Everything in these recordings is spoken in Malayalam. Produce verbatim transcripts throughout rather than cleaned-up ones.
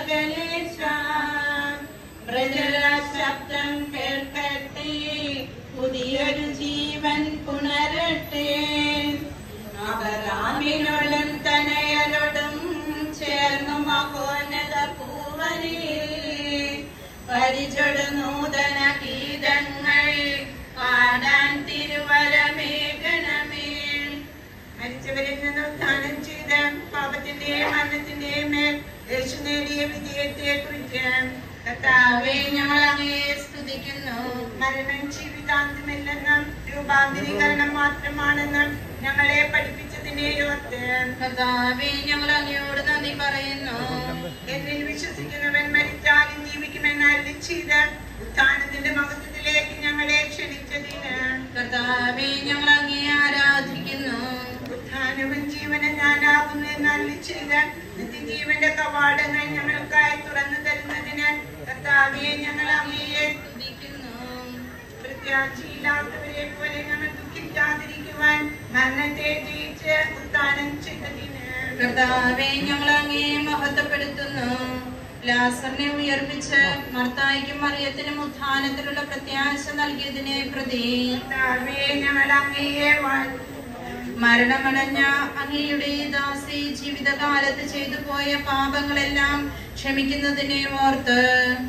ശബ്ദം കേൾക്കട്ടെ, പുതിയൊരു ജീവൻ പുണരട്ടെ. അബ്രഹാമിനോടും തനയരോടും ചേർന്നു മഹോന്നത പൂവനിൽ പരിചൊടു നൂതന ഗീതങ്ങൾ പാടാൻ തിരുവരമേഘണമേ. മരിച്ചവരിൽ നിന്ന് ഉത്ഥാനം ചെയ്ത പാപത്തിന്റെയും മരണത്തിന്റെയും മേൽ യേശു നേടിയ വിജയത്തെ കുറിച്ച് കർത്താവേ ഞങ്ങൾ അങ്ങയെ സ്തുതിക്കുന്നു. മരണം ജീവിതാന്ത്യമില്ലെന്നും രൂപാന്തരീകരണം മാത്രമാണെന്നും ഞങ്ങളെ പഠിപ്പിച്ചതിനെ ഓർത്ത് കർത്താവേ ഞങ്ങൾ അങ്ങയോട് നന്ദി പറയുന്നു. എന്നിൽ വിശ്വസിക്കുന്നവൻ മരിച്ചാലും ജീവിക്കുമെന്ന് അരുളി ചെയ്ത് ഉത്ഥാനത്തിന്റെ മഹത്വത്തിലേക്ക് ഞങ്ങളെ ക്ഷണിച്ചതിന് കർത്താവേ ഞങ്ങൾ അങ്ങയെ ആരാധിക്കുന്നു. ഉത്ഥാനവും ജീവനും ഞാനാകുന്നു എന്ന് അരുളി ചെയ്ത് നിത്യജീവന്റെ കവാടങ്ങൾ ഞങ്ങൾക്കായി തുറന്നു തരുന്നതിന് കർത്താവേ ഞങ്ങൾ അങ്ങയെ സ്തുതിക്കുന്നു. പ്രത്യാശയില്ലാത്തവരെ പോലെ ഞങ്ങൾ ദുഃഖിക്കാതിരിക്കുവാൻ മരണത്തെ ജയിച്ച് ഉത്ഥാനം ചെയ്തതിന് കർത്താവേ ഞങ്ങൾ അങ്ങയെ മഹത്വപ്പെടുത്തുന്നു. ലാസറിനെ ഉയർപ്പിച്ച് മർത്തായിക്കും മറിയത്തിനും ഉത്ഥാനത്തിലുള്ള പ്രത്യാശ നൽകിയതിനെ പ്രതി കർത്താവേ ഞങ്ങൾ അങ്ങയെ മരണമടഞ്ഞ അങ്ങയുടെ ദാസി ജീവിതകാലത്ത് ചെയ്തു പോയ പാപങ്ങളെല്ലാം ക്ഷമിക്കുന്നതിനെ ഓർത്ത്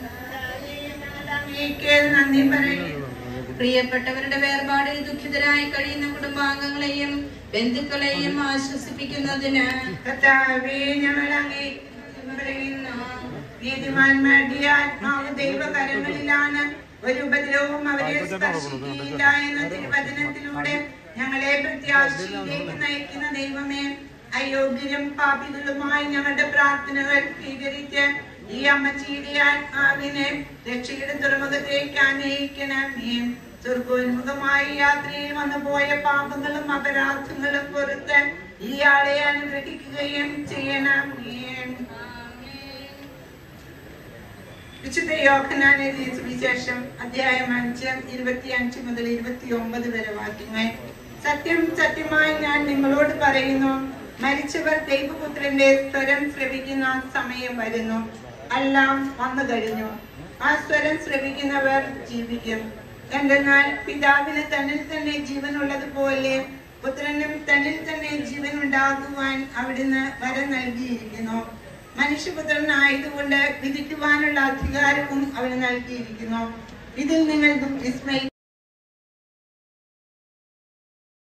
നന്ദി പറയുന്നു. പ്രിയപ്പെട്ടവരുടെ വേർപാടിൽ ദുഃഖിതരായി കഴിയുന്ന കുടുംബാംഗങ്ങളെയും ബന്ധുക്കളെയും ആശ്വസിപ്പിക്കുന്നതിന് കർത്താവേ ഞങ്ങൾ അങ്ങേ പറയുന്നു. നീതിമാന്മാരുടെ ആത്മാവ് ദൈവകരങ്ങളിലാണ്, ഒരു ഉപദ്രവവും അവരെ സ്പർശിക്കുകയില്ല എന്ന തിരുവചനത്തിലൂടെ ഞങ്ങളെ പ്രത്യാശയിലേക്ക് നയിക്കുന്ന ദൈവമേ, അയോഗ്യരും പാപികളുമായി ഞങ്ങളുടെ പ്രാർത്ഥനകൾ സ്വീകരിച്ച് ഈ അമ്മച്ചിയുടെ ആത്മാവിനെ രക്ഷയുടെ തുറമുഖത്തേക്ക് അനയിക്കണമേ. സ്വർഗോന്മുഖമായി യാത്രയിൽ വന്നുപോയ പാപങ്ങളും അപരാധങ്ങളും പുറത്ത് ഇയാളെ അനുഗ്രഹിക്കുകയും ചെയ്യണമേ. വിശുദ്ധ യോഹന്നാൻ എഴുതിയ സുവിശേഷം അധ്യായം അഞ്ച് ഇരുപത്തി അഞ്ച് മുതൽ ഇരുപത്തി ഒമ്പത് വരെ വാക്യങ്ങൾ. സത്യം സത്യമായി ഞാൻ നിങ്ങളോട് പറയുന്നു, മരിച്ചവർ ദൈവപുത്രന്റെ സ്വരം ശ്രവിക്കുന്ന സമയം വരുന്നു, എല്ലാം വന്നു കഴിഞ്ഞു. ആ സ്വരം ശ്രവിക്കുന്നവർ ജീവിക്കും. എന്തെന്നാൽ പിതാവിന് തന്നിൽ തന്നെ ജീവനുള്ളതുപോലെ പുത്രനും തന്നിൽ തന്നെ ജീവൻ ഉണ്ടാകുവാൻ അവിടുന്ന് വരം നൽകിയിരിക്കുന്നു. മനുഷ്യപുത്രനായതുകൊണ്ട് വിധിക്കുവാനുള്ള അധികാരവും അവന് നൽകിയിരിക്കുന്നു. ഇതിൽ നിങ്ങൾ വിസ്മയിക്കും